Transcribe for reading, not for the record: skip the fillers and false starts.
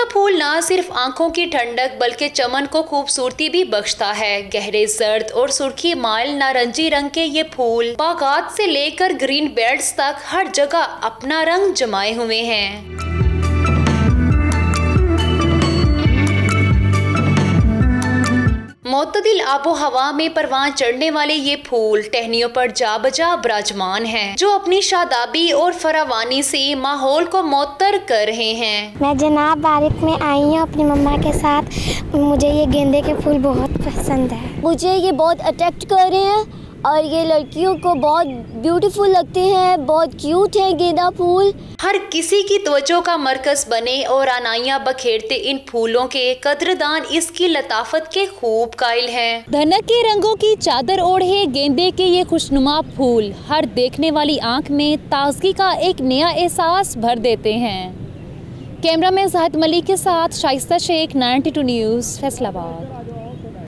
फूल न सिर्फ आंखों की ठंडक बल्कि चमन को खूबसूरती भी बख्शता है। गहरे जर्द और सुर्खी माइल नारंगी रंग के ये फूल बागात से लेकर ग्रीन बेल्ट्स तक हर जगह अपना रंग जमाए हुए हैं। मोतदिल आबो हवा में परवान चढ़ने वाले ये फूल टहनियों पर जा बजा विराजमान हैं, जो अपनी शादाबी और फरावानी से माहौल को मुअत्तर कर रहे हैं। मैं जनाब बारिक में आई हूँ अपनी मम्मा के साथ। मुझे ये गेंदे के फूल बहुत पसंद है। मुझे ये बहुत अट्रैक्ट कर रहे हैं और ये लड़कियों को बहुत ब्यूटीफुल लगते हैं, बहुत क्यूट है गेंदा फूल। हर किसी की तवज्जो का मरकज बने और आनाइयां बखेरते इन फूलों के कदरदान इसकी लताफत के खूब कायल हैं। धनक के रंगों की चादर ओढ़े गेंदे के ये खुशनुमा फूल हर देखने वाली आंख में ताजगी का एक नया एहसास भर देते हैं। कैमरा मैन ज़ाहिद मलिक के साथ शाइस्ता शेख, 92 न्यूज़, फैसलाबाद।